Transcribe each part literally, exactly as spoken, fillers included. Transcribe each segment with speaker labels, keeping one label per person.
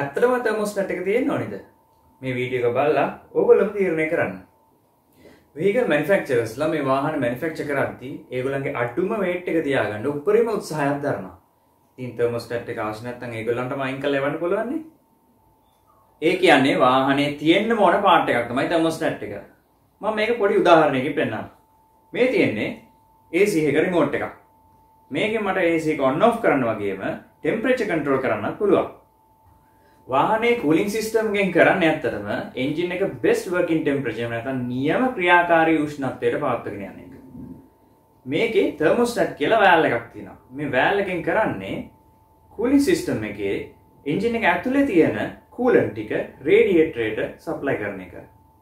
Speaker 1: ඇත්තටම තර්මෝස්ටැට් එක තියෙන්න ඕනේද? මේ වීඩියෝ එක බලලා ඕගොල්ලෝම තීරණය කරන්න. vehicle manufacturers ලා මේ වාහන manufacture කරද්දී ඒගොල්ලන්ගේ අඩුම weight එක තියාගන්න උපරිම උත්සාහයක් දරනවා. ඉතින් thermostat එක අවශ්‍ය නැත්නම් ඒගොල්ලන්ටම අයින් කරලා එවන්න පුළුවන් නේ. ඒ කියන්නේ වාහනේ තියෙන්න ඕන පාර්ට් එකක් තමයි thermostat එක. මම මේක පොඩි උදාහරණයකින් පෙන්නන්නම්. මේ තියෙන්නේ A C එක remote එකක්. මේකෙන් මට A C එක on off කරන්න වගේම temperature control කරන්නත් පුළුවන්. වාහනේ cooling system එකෙන් කරන්නේ ඇත්තටම engine එක best working temperature නැත්නම් නියම ක්‍රියාකාරී උෂ්ණත්වයට පවත්වාගෙන යන එක. මේකේ thermostat කියලා valve එකක් තියෙනවා. මේ valve එකෙන් කරන්නේ cooling system එකේ engine එක ඇතුලේ තියෙන coolant ටික radiator එකට supply කරන එක.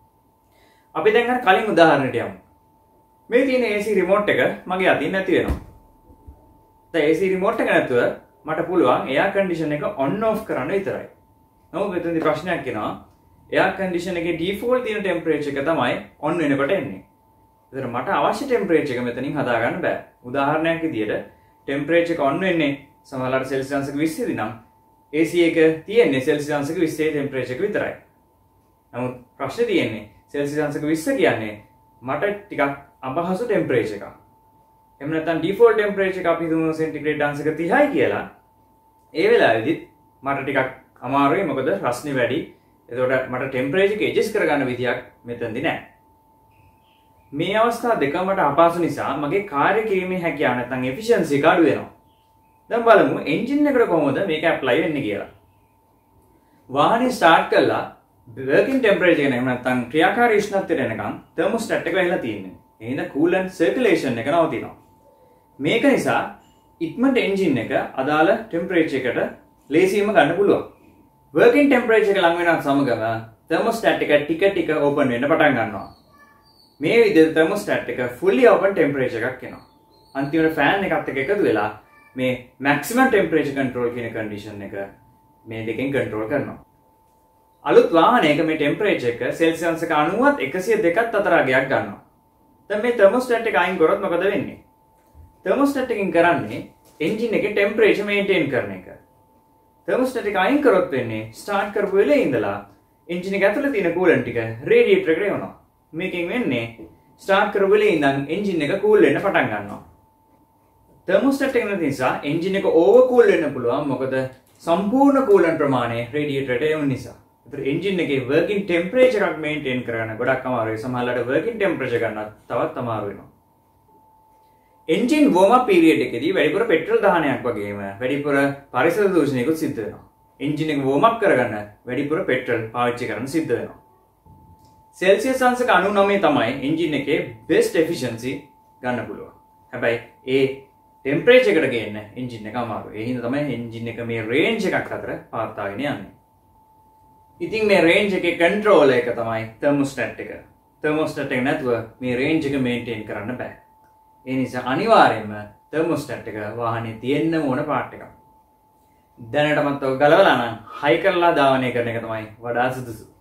Speaker 1: අපි දැන් අර කලින් උදාහරණයට යමු. මේ තියෙන A C remote එක මගේ අතින් නැති වෙනවා. දැන් A C remote එක නැතුව මට පුළුවන් air condition එක on off කරන්න විතරයි. නමුත් මෙතනදී ප්‍රශ්නයක් එනවා. air condition එකේ default තියෙන temperature එක තමයි on වෙනකොට එන්නේ. ඒතර මට අවශ්‍ය temperature එක මෙතනින් හදාගන්න බෑ. උදාහරණයක් විදියට temperature එක on වෙන්නේ සමහරවිට celsius අංශක විස්ස දී නම් A C එක තියෙන්නේ celsius අංශක විස්සේ temperature එක විතරයි. නමුත් ප්‍රශ්නේ තියෙන්නේ celsius අංශක විස්ස කියන්නේ මට ටිකක් අපහසු temperature එකක්. එහෙම නැත්නම් default temperature එක අපි හිතමු centigrade අංශක තිහයි කියලා. ඒ වෙලාවේදීත් මට ටිකක් අමාරුයි මොකද රස්නේ වැඩි. එතකොට මට temperature එක adjust කරගන්න විදියක් මෙතනදී නැහැ. මේ අවස්ථා දෙකම මට අපහසු නිසා මගේ කාර්ය කිරීමේ හැකියාව නැත්නම් efficiency එක අඩු වෙනවා. දැන් බලමු engine එකට කොහොමද මේක apply වෙන්නේ කියලා. වාහනේ start කළා working temperature එක එහෙම නැත්නම් ක්‍රියාකාරී උෂ්ණත්වයට එනකම් thermostat එක වෙලා තියෙන්නේ. එහෙනම් coolant circulation එක නවතිනවා. මේක නිසා ඉක්මනට engine එක අදාළ temperature එකට ලේසියෙන්ම ගන්න පුළුවන්. working temperature එක ලඟ වෙනත් සමගම thermostat එක ටික ටික open වෙන්න පටන් ගන්නවා. මේ විදිහට thermostat එක fully open temperature එකක් එනවා. අන්තිමට fan එකත් එක්ක එකතු වෙලා මේ maximum temperature control කියන condition එක මේ දෙකෙන් control කරනවා. අලුත් වාහනයක මේ temperature එක celsius අංශක අනූවත් එකසිය දෙකත් අතර අගයක් ගන්නවා. දැන් මේ thermostat එක අයින් කරොත් මොකද වෙන්නේ? thermostat එකෙන් කරන්නේ engine එකේ temperature maintain කරන එක. thermostat එක අයින් කරොත් වෙන්නේ start කරපු වෙලේ ඉඳලා engine එක ඇතුලේ තියෙන coolant ටික radiator එකට එවනවා. මේකෙන් වෙන්නේ start කරපු වෙලේ ඉඳන් engine එක cool වෙන්න පටන් ගන්නවා. thermostat එක නැති නිසා engine එක overcool වෙන්න පුළුවන් මොකද සම්පූර්ණ coolant ප්‍රමාණය radiator එකට එවන නිසා. ඒතර engine එකේ working temperature එකක් maintain කරගන්න ගොඩක් අමාරුයි. සමහරවිට working temperature ගන්නත් තවත් අමාරු වෙනවා. engine warm up period එකේදී වැඩිපුර පෙට්‍රල් දහනයක් වගේම වැඩිපුර පරිසර දූෂණයකුත් සිද්ධ වෙනවා. engine එක warm up කරගන්න වැඩිපුර පෙට්‍රල් පාවිච්චි කරන්න සිද්ධ වෙනවා. celsius අංශක අනූනවය තමයි engine එකේ best efficiency ගන්න පුළුවන්. හැබැයි ඒ temperature එකට ගේන්න engine එක අමාරුයි. ඒ හින්දා තමයි engine එක මේ range එකක් අතර පාත්තාගෙන යන්නේ. ඉතින් මේ range එකේ control එක තමයි thermostat එක. thermostat එක නැතුව මේ range එක maintain කරන්න බෑ. ඒ නිසා අනිවාර්යයෙන්ම thermostat එක වාහනේ තියෙන්න ඕන පාර්ට් එකක්. දැනටමත් ඔක ගලවලා නම් හයි කරලා ධාවනය කරන එක තමයි වඩා සුදුසු.